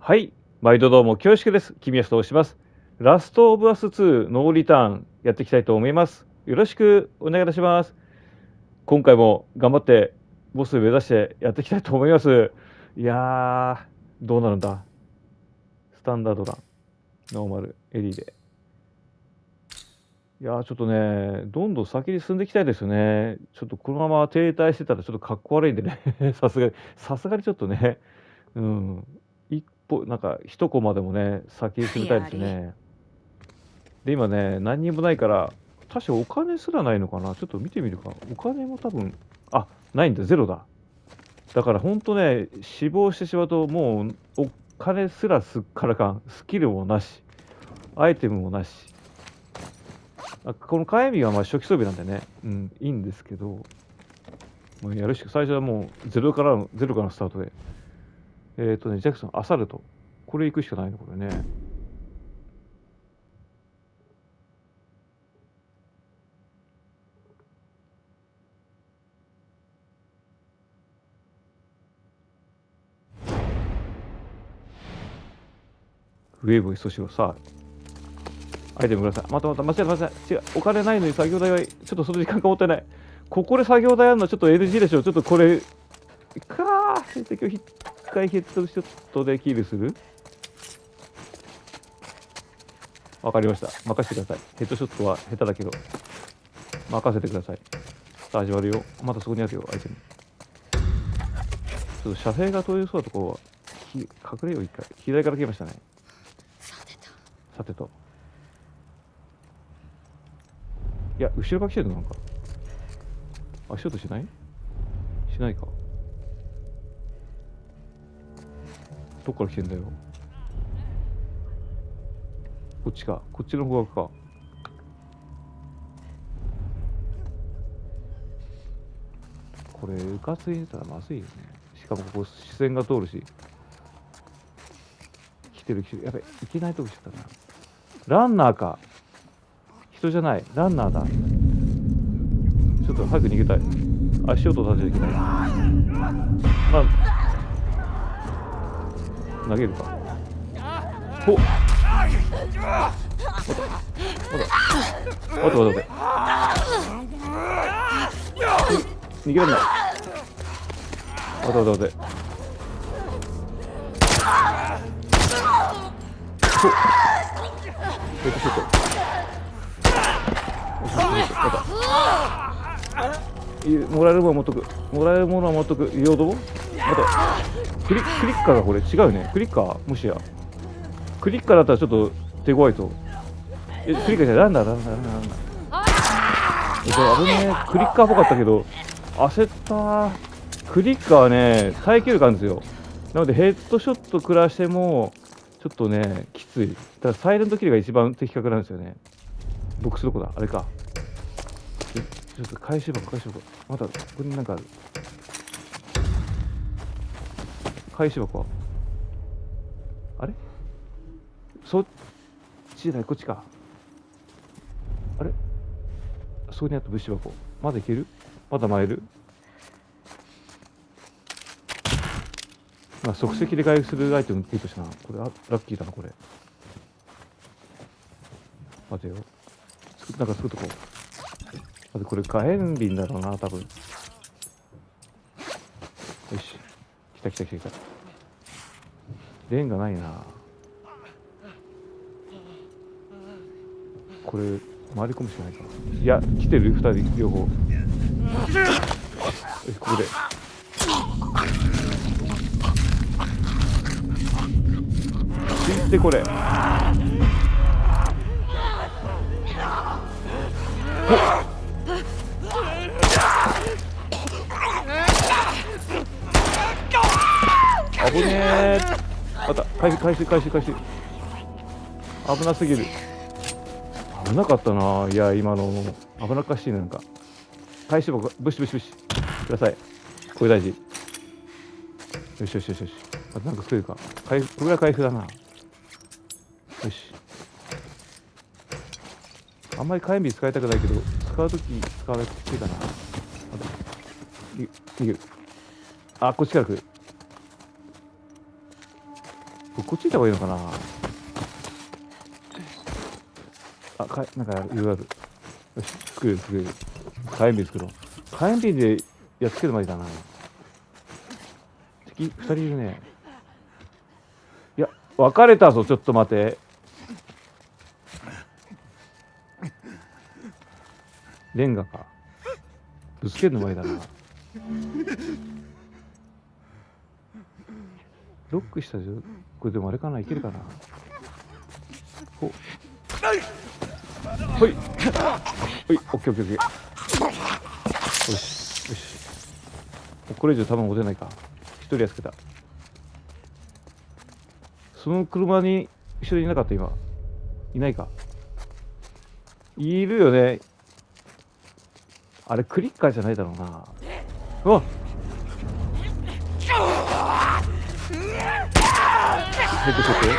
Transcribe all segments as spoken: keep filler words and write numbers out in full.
はい、毎度どうも恐縮です。君安と申します。ラストオブアスツーノーリターンやっていきたいと思います。よろしくお願いいたします。今回も頑張ってボス目指してやっていきたいと思います。いやー、どうなるんだ。スタンダードラン、ノーマル、エリーで。いやー、ちょっとね、どんどん先に進んでいきたいですよね。ちょっとこのまま停滞してたらちょっとかっこ悪いんでね、さすがに、さすがにちょっとね、うん、一歩、なんか一コマでもね、先に進みたいですね。で、今ね、何にもないから、確かお金すらないのかな、ちょっと見てみるか。お金も多分、あ、ないんだ、ゼロだ。だからほんとね、死亡してしまうと、もうお金すらすっからかん、スキルもなし、アイテムもなし。あ、この火炎瓶はまあ初期装備なんでね、うん、いいんですけど、もうやるしか最初はもうゼロからのゼロからのスタートで。えっとね、ジャクソン、アサルト。これ行くしかないの、これね。ウェーブを一しろ、さあ、アイテムください。またまた、間違えた間違えた。違う、お金ないのに作業代は、ちょっとその時間がもったいない。ここで作業代やるのはちょっと エヌジー でしょ。ちょっとこれ、かー、敵を一回ヘッドショットでキルする。わかりました。任せてください。ヘッドショットは下手だけど、任せてください。さあ、始まるよ。またそこにあるよ、アイテム。ちょっと射程が遠いそうなところは、ひ隠れよう、一回。左から来ましたね。 さてと。 さてと。いや、後ろから来てるのなんか。足音しないしないか。どっから来てんだよ。こっちか。こっちの方角か。これ、うかついてたらまずいよね。しかもここ視線が通るし。来てる来てる。やべ、いけないとこ来ちゃったな。ランナーか。人じゃない。ランナーだ。ちょっと早く逃げたい。足音立てちゃいけない。まあ、投げるか。ほっ。待って待って待って。逃げられない。待って待って待って。ほっ。ヘッドショット。もらえるものは持っとく。もらえるものは持っとく。陽動またクリクリッカーがこれ違うね。クリッカーもしや。クリッカーだったらちょっと手強いと。え、クリッカーじゃランダーランダーランダーランダー。え、これ危ねえ。クリッカーっぽかったけど、焦ったー。クリッカーはね、耐久力あるんですよ。なのでヘッドショット食らしても、ちょっとね、きつい。だからサイレントキルが一番的確なんですよね。ボックスどこだあれか。ちょっと回収箱、回収箱。また、ここになんかある。回収箱はあれそっちじゃない、こっちか。あれそこにあった物資箱。まだいけるまだ回れる。まあ、即席で回復するアイテムゲットしたな。これ、あ、ラッキーだな、これ。待てよ。なんか作っとこう。まずこれ火炎瓶だろうな、多分。よし。来た来た来た来た。レンガないな。これ、回り込むしかないかな。いや、来てる二人、両方。よし、ここで。ついてこれ。危ねえ。また回収回収回収回収。危なすぎる。危なかったな。いや今の危なっかしいね。なんか回収箱ブシブシブシください。これ大事。よしよしよしよし。あとなんか作れるか。回復これは回復だな。よし。あんまり火炎瓶使いたくないけど使うとき使わないときついかな。あと逃げる。あ、こっちから来る。 こっち行った方がいいのかな。あ、かなんかいろいろある。よし、作れる作れる。火炎瓶作ろう。火炎瓶でやっつけるまでだな。敵ふたりいるね。いや、別れたぞ。ちょっと待て。レンガか。ぶつけるの前だな。ロックしたじゃん。これでもあれかな、いけるかな。ほほいほい、オッケーオッケーオッケー。よしよし。これ以上多分持てないか。一人やっつけた。その車に一緒にいなかった今。いないか。いるよね。あれクリッカーじゃないだろうな。うわっ、ヘッドショット。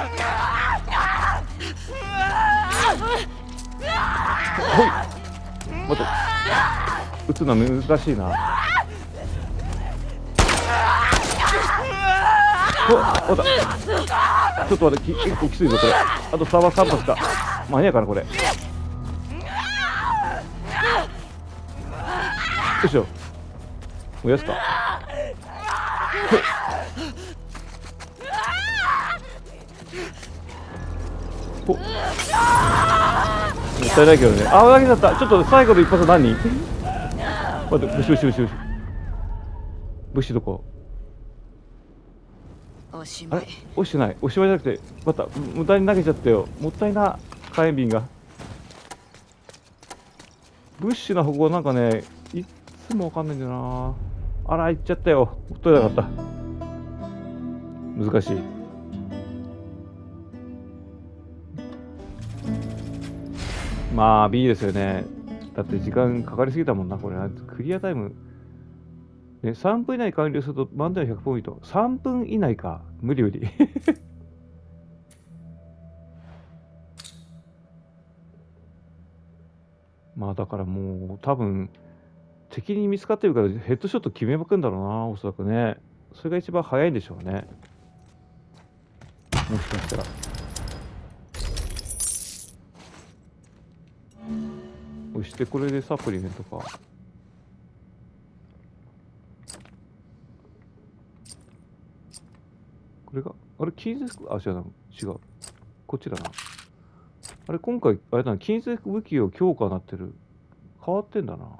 ほい、待って、撃つのは難しいな。お、待った。ちょっと待って、結構きついぞこれ。あとサーバーさん発か。間に合うかなこれ。よいしょ。燃やすか。ほっ、もったいないけどね。あ、投げちゃった。ちょっと最後の一発何人？待って、ブシブシブシブシ。ブシどこ？ おしまい。 あれ、押してない。おしまいじゃなくて、また無駄に投げちゃったよ。もったいな。火炎瓶が。ブッシュの方向なんかね、いつもわかんないんだよな。あら、行っちゃったよ。ほっといなかった。難しい。まあ B ですよね。だって時間かかりすぎたもんな、これ。クリアタイム。ね、さんぷん以内に完了すると満点ひゃくポイント。さんぷん以内か。無理無理。まあだからもう多分敵に見つかってるからヘッドショット決めまくんだろうな、おそらくね。それが一番早いんでしょうね。もしかしたら。そしてこれでサプリメントか。これが、あれ、金属、あ、違うな、違う。こっちだな。あれ、今回、あれだな、金属武器を強化になってる。変わってんだな。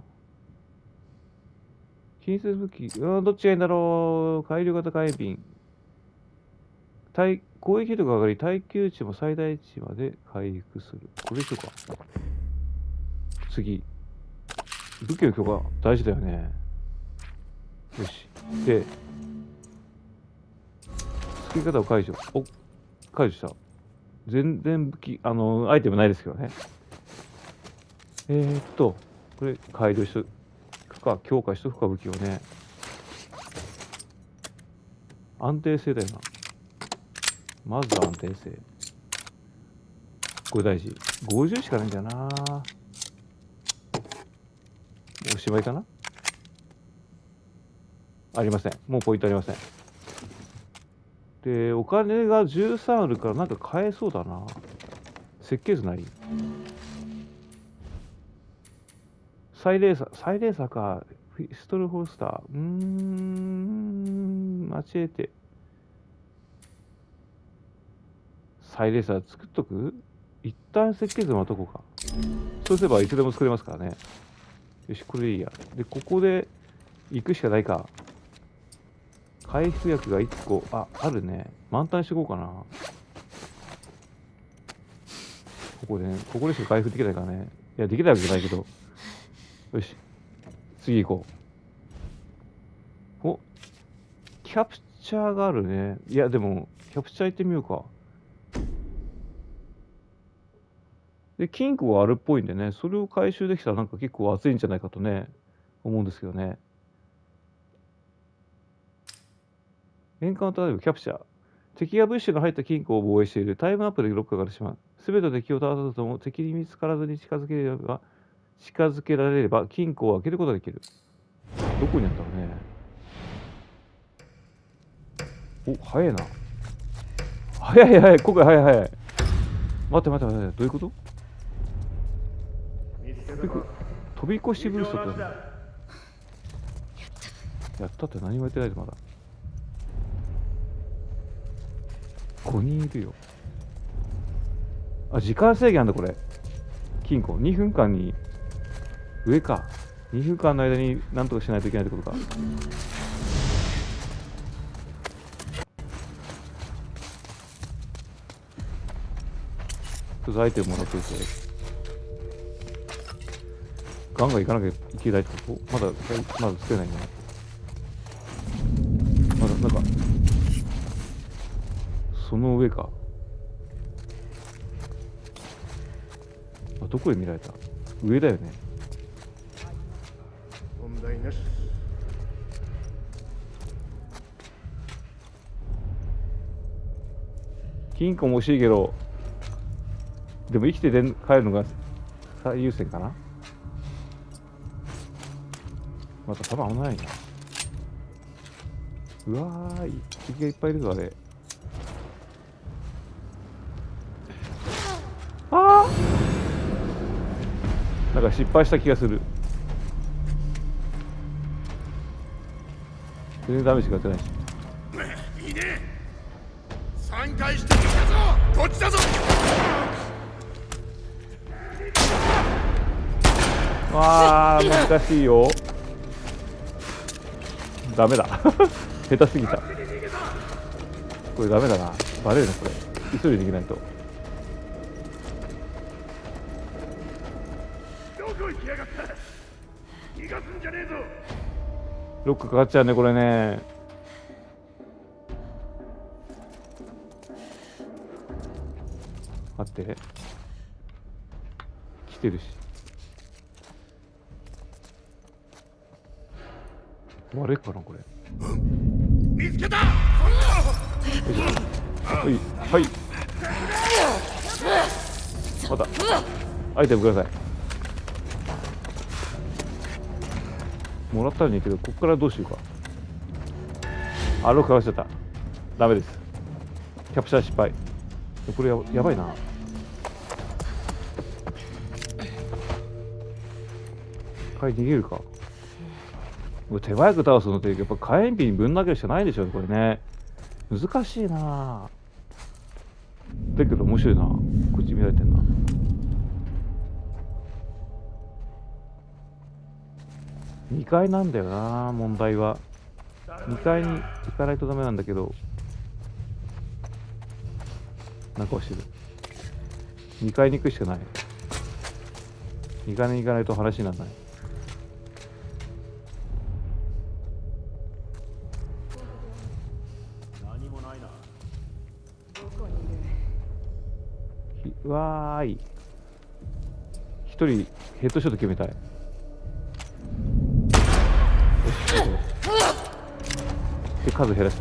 金属武器、うん、どっちがいいんだろう。改良型火炎瓶。対攻撃力が上がり、耐久値も最大値まで回復する。これでしょうか。次。武器の強化、大事だよね。よし。で、作り方を解除。お、解除した。全然武器、あの、アイテムないですけどね。えー、っと、これ、改良しとくか、強化しとくか、武器をね。安定性だよな。まず安定性。これ大事。ごじゅうしかないんだよな。もうおしまいかな。ありません。もうポイントありません。で、お金がじゅうさんあるからなんか買えそうだな。設計図ない？サイレーサー、サイレーサーか。ピストルホルスター。うーん、間違えて。サイレーサー作っとく？一旦設計図待とこうか。そうすればいつでも作れますからね。よし、これでいいや。で、ここで行くしかないか。回復薬がいっこ、あ、あるね。満タンしていこうかな。ここでね、ここでしか回復できないからね。いや、できないわけじゃないけど。よし。次行こう。お、キャプチャーがあるね。いや、でも、キャプチャー行ってみようか。で、金庫があるっぽいんでね、それを回収できたらなんか結構熱いんじゃないかとね、思うんですけどね。エンカウンタータイムキャプチャー。敵が物資の入った金庫を防衛している。タイムアップでロックが上がってしまう。すべての敵を倒さずとも敵に見つからずに近づければ、近づけられれば金庫を開けることができる。どこにあったのね。お、早いな。 早い早い、今回早い早い。待って待って待って、どういうこと？飛び越しブーストってやったって何もやってないでまだ。ごにんいるよ。あ、時間制限あんだこれ。金庫にふんかんに上か。にふんかんの間に何とかしないといけないってことか。ちょっとアイテムもらっといて。ガンガン行かなきゃいけないってこと？まだまだつけないね。まだなんかその上か。あ、どこで見られた？上だよね。問題なし。金庫も欲しいけど、でも生きて帰るのが最優先かな。また弾危ないな。うわーい、敵がいっぱいいるぞあれ。ああ、なんか失敗した気がする。全然ダメージが当てないし。いいね。さんかいしてきたぞ。こっちだぞ。わあ、難しいよ。ダメだ。下手すぎた。これダメだな。バレるなこれ。急いでできないと。ロックかかっちゃうねこれね。待って、来てるし。悪いかなこれ。見つけた。はいはい。またアイテムください。もらったらいいけど、ここからどうしようか。あ、ロックかかっちゃった。ダメです。キャプチャー失敗。これ や, やばいな。一回逃げるか。手早く倒すのってやっぱ火炎瓶ぶん投げるしかないでしょこれね。難しいな。だけど面白いな。こっち見られてんな。にかいなんだよな問題は。にかいに行かないとダメなんだけど、なんかしてる。にかいに行くしかない。にかいに行かないと話にならない。何もないな。わーい。一人ヘッドショット決めたい。で数減らした。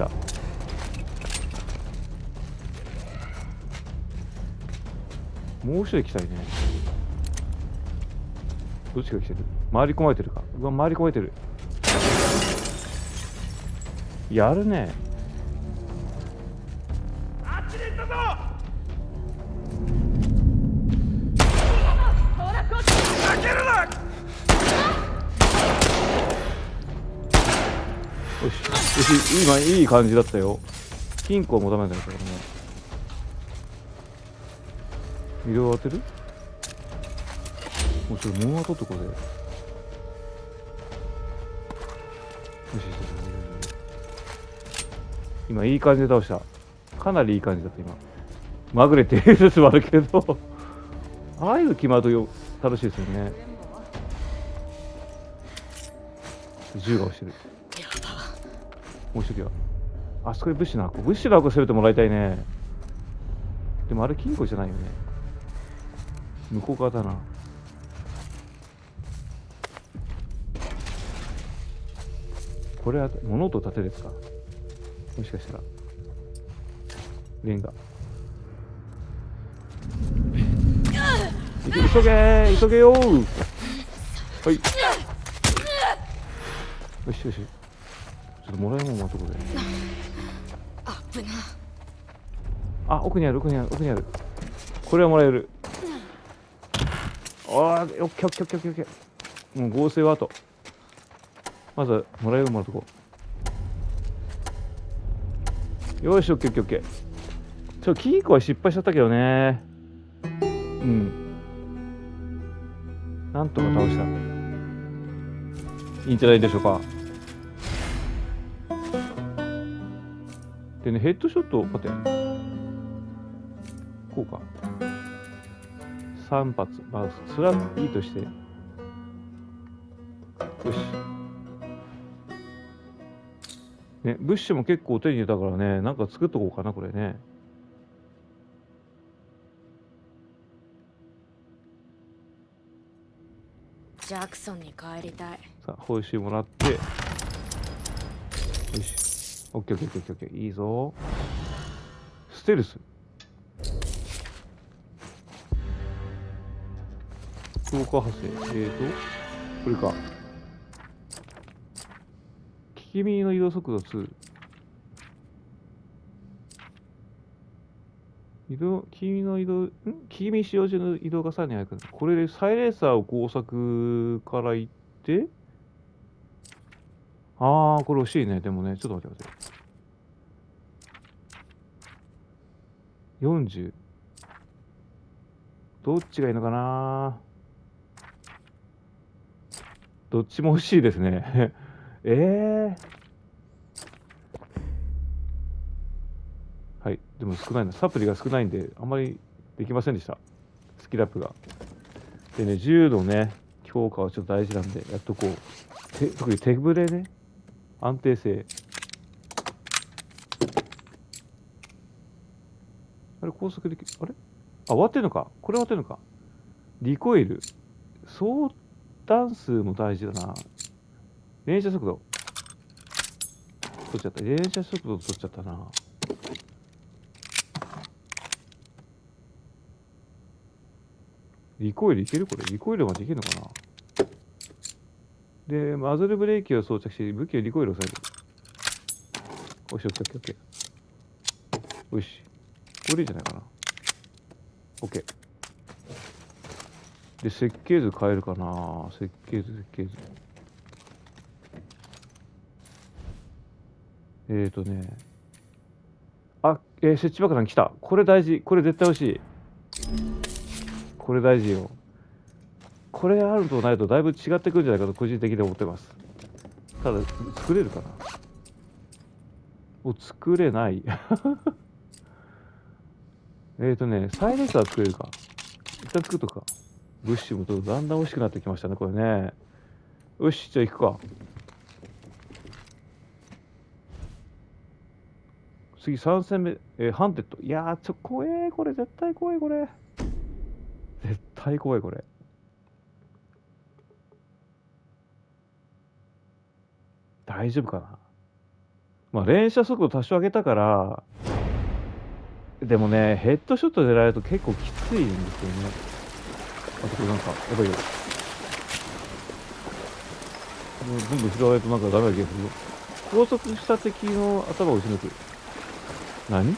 もう一人来たいね。どっちが来てる？回り込まれてるか。うわ回り込まれてる。やるね。あっちに行ったぞ。開けるな。よし、よし、今いい感じだったよ。金庫もダメだからね。色を当てる？もうちょっと物当とってこれで。よし、今いい感じで倒した。かなりいい感じだった今。まぐれてるつもあるけど、ああいうの決まるとよ楽しいですよね。銃が落ちてる。もう一人はあそこで物資の箱、物資の箱攻めてもらいたいね。でもあれ金庫じゃないよね。向こう側だな。これは物音を立てるやつか。もしかしたらレンガ。急げー急げよー。はい、よしよし。ちょっともらい物のとこで。あぶな。 あ、奥にある、奥にある、奥にある。これはもらえる。ああ、オッケーオッケーオッケーオッケーオッケー。もう合成は後。まずはもらえるものとこう。よし、オッケーオッケーオッケー。ちょ、キーコは失敗しちゃったけどね。うん。なんとか倒した。いいんじゃないでしょうか。でね、ヘッドショット、待って。こうか。さん発。まあ、それはいいとして。よし。ね、ブッシュも結構手に入れたからね、なんか作っとこうかな、これね。 ジャクソンに帰りたい。 さあ、報酬もらって。よし。オッケーオッケーオッケーオッケー。いいぞ。ステルス。強化発生。えーと、これか。君の移動速度に。移動、君の移動、ん君使用中の移動がさらに速くなる。これでサイレーサーを工作から行って、あー、これ欲しいね。でもね、ちょっと待って待って。よんじゅう。どっちがいいのかな。どっちも欲しいですね。ええー。はい。でも少ないな。サプリが少ないんで、あんまりできませんでした。スキルアップが。でね、銃のね、強化はちょっと大事なんで、やっとこう。て特に手ぶれね。安定性。あれ、高速でき、あれあ、終わってんのか。これ終わってんのか。リコイル。相談数も大事だな。連射速度。取っちゃった。連射速度取っちゃったな。リコイルいけるこれ。リコイルまでいけるのかな。で、マズルブレーキを装着し、武器をリコイルを抑える。よし、オッケーオッケーオッケー。よし。これいいんじゃないかな。オッケー。で、設計図変えるかな。設計図、設計図。えーとね。あ、えー、設置爆弾来た。これ大事。これ絶対欲しい。これ大事よ。これあるとないとだいぶ違ってくるんじゃないかと個人的に思ってます。ただ、作れるかな。お、作れない。えーとね、サイレンサー作れるか。一旦作っとくか。ブッシュもだんだん欲しくなってきましたね、これね。よし、じゃあ行くか。次さん戦目、えー、ハンテッド。いやー、ちょ、怖え、これ、絶対怖い、これ。絶対怖い、これ。大丈夫かな。まあ、連射速度多少上げたから、でもね、ヘッドショットでやられると結構きついんですよね。あとこれなんか、やばいよ。もう全部拾われるとなんかダメな気がするよ。拘束した敵の頭を撃ち抜く。何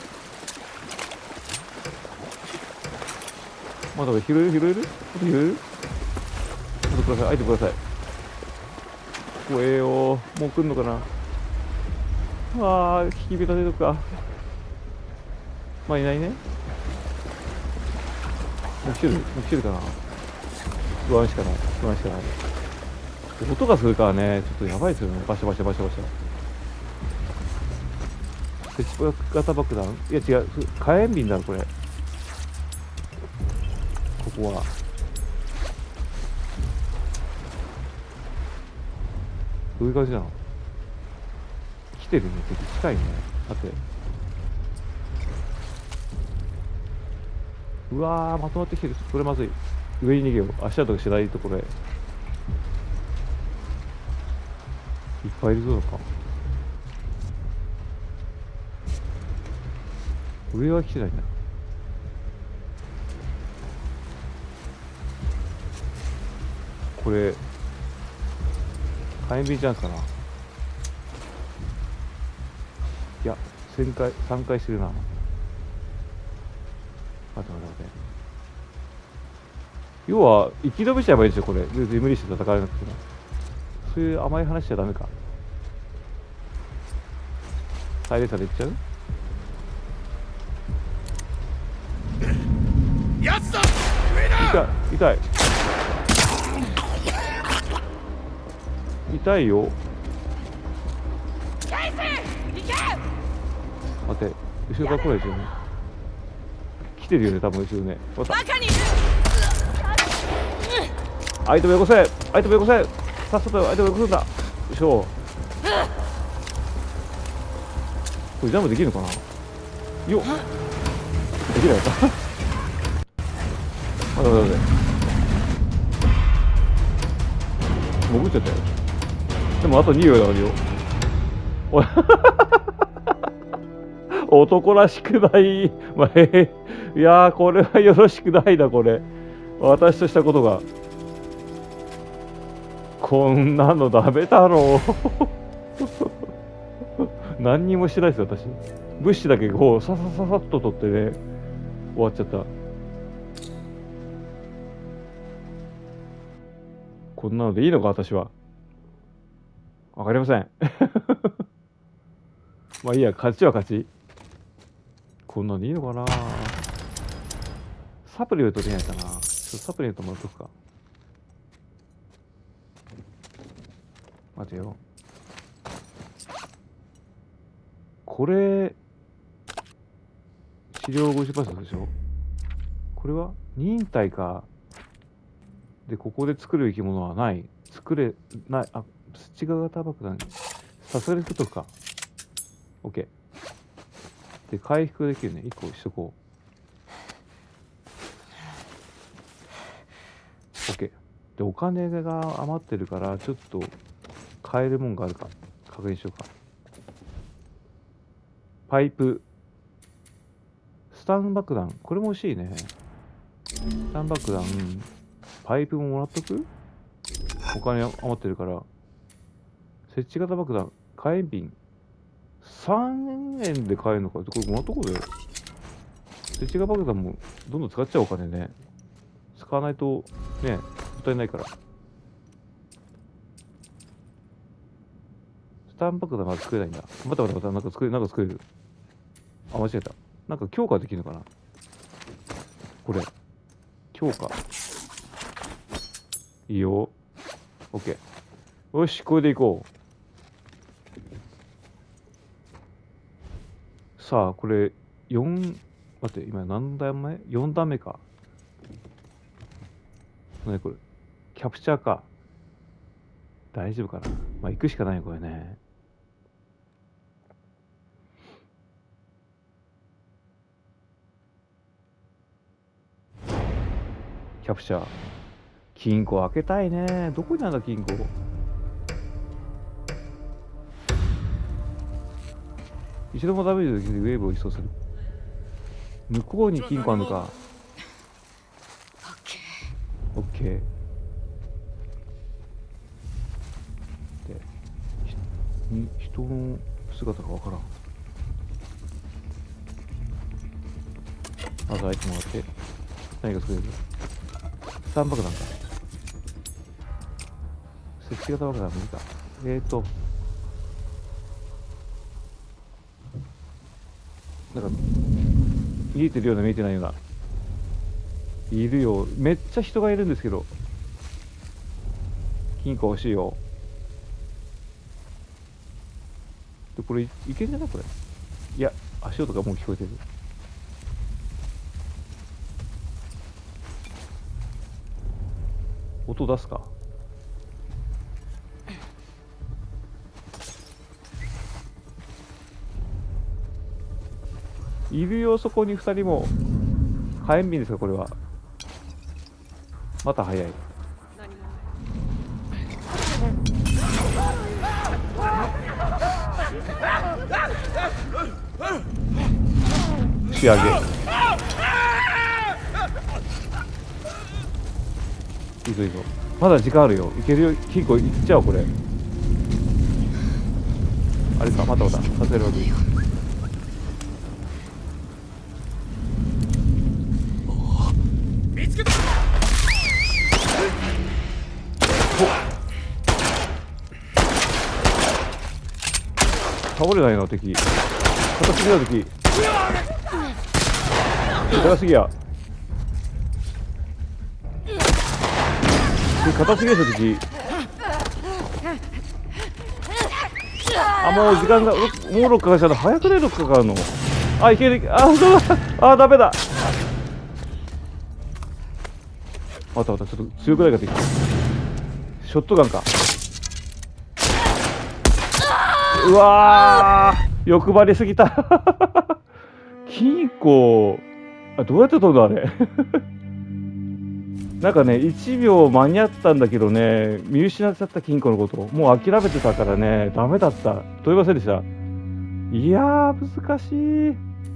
まだ拾える拾える拾えるあとください。あえてください。怖えよ。もう来んのかな。ああ、引き火立てとくか。まあいないね。もう来てるもう来てるかな。不安しかない。不安しかない。音がするからね、ちょっとやばいですよね。バシャバシャバシャバシャ。鉄型爆弾いや違う。火炎瓶だろ、これ。ここは。どういう感じなの。来てるね。敵近いね。待って。うわー、まとまってきてる。これまずい。上に逃げよう。足跡がしないところへ。いっぱいいるぞのか。上は来てないな。これ、火炎瓶チャンスかな。いや、旋回、さんかいしてるな。 待って待って待って。要は生き延びちゃえばいいですよこれ。全然無理して戦わなくても。そういう甘い話しちゃダメか。サイレンサーでいっちゃう？ やつだ。 痛い痛い痛いよ。待って、後ろから来ないですよね。来てるよね多分後ろね。バカに相手もよこせ、相手もよこせ、さっさと相手もよこすんだ。よいしょ。これジャンプできるのかな。よっ、できないか。待って待って待って、潜っちゃったよ。でもあとに秒だからよ。おい男らしくない。まあ、えー、いやーこれはよろしくないなこれ。私としたことが。こんなのダメだろう。何にもしてないですよ私。物資だけこうささささっと取ってね終わっちゃった。こんなのでいいのか私は。わかりません。まあいいや、勝ちは勝ち。こんなのでいいのかな。サプリメントできないかな。ちょっとサプリメントもらっとくか。待てよ。これ治療 ごじゅっパーセント でしょ。これは忍耐か。でここで作る生き物はない。作れない。あ、土型爆弾さすがに作っとくか。 OK で回復できるね。いっこしとこう。 OK でお金が余ってるからちょっと買えるもんがあるか確認しようか。パイプスタン爆弾これも欲しいね。スタン爆弾パイプももらっとく。お金余ってるから。設置型爆弾火炎瓶さんえんで買えるのか。これもらっとこうで。設置型爆弾もどんどん使っちゃうお金ね。使わないとねもったいないから。スタン爆弾は作れないんだ。またまたまたなんか作れなんか作れる。あ、間違えた。なんか強化できるのかなこれ。強化いいよ。 OK よしこれでいこう。さあこれよん待って今何段目 ?よん 段目か。何これキャプチャーか。大丈夫かな。まあ行くしかないこれね。キャプチャー金庫開けたいね。どこにあるんだ金庫。一度もダメージでウェーブを一掃する。向こうに金庫あるのか。オッケー。で、に人の姿がわからん。まずアイテムもらって何が作れる。スタン爆弾か。設置型爆弾無理か。えーとなんか見えてるような見えてないような。いるよ。めっちゃ人がいるんですけど。金庫欲しいよ。でこれいけんじゃないこれ。いや足音がもう聞こえてる。音出すか。いるよそこにふたりも。火炎瓶ですかこれは。また早い。仕上げ。いいぞいいぞ。まだ時間あるよ。いけるよ。金庫いっちゃおうこれ。あれかまたまたさせるわけ。 倒れないな、敵。硬すぎだ、敵。硬すぎや。硬すぎですよ、敵。あ、もう時間が、もうロックかかっちゃうの。早くね、ロックかかるの。あ、いける。あ、そうだ。あ、ダメだ。あったあった、ちょっと強くないか敵。ショットガンか。うわー、欲張りすぎた。金庫、あ、どうやって飛んだあれ。なんかね、いちびょう間に合ったんだけどね、見失っちゃった金庫のこと。もう諦めてたからね、ダメだった。飛びませんでした。いやー、難しい。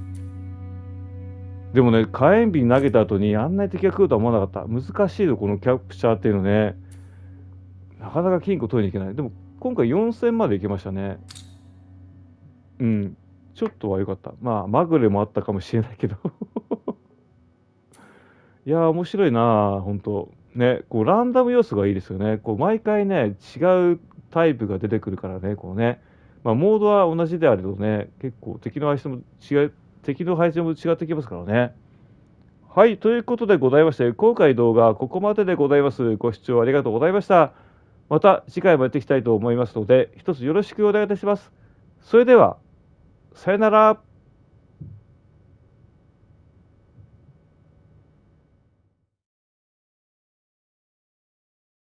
でもね、火炎瓶投げた後にあんなに敵が来るとは思わなかった。難しいよ、このキャプチャーっていうのね。なかなか金庫取りに行けない。でも、今回よんせんまで行けましたね。うん。ちょっとは良かった。まあ、まぐれもあったかもしれないけど。いやー、面白いなー、ほんと。ね、こう、ランダム要素がいいですよね。こう、毎回ね、違うタイプが出てくるからね、こうね。まあ、モードは同じであれどね、結構敵の配置も違う、敵の配置も違ってきますからね。はい、ということでございまして、今回動画はここまででございます。ご視聴ありがとうございました。また次回もやっていきたいと思いますので、一つよろしくお願いいたします。それでは、さよなら。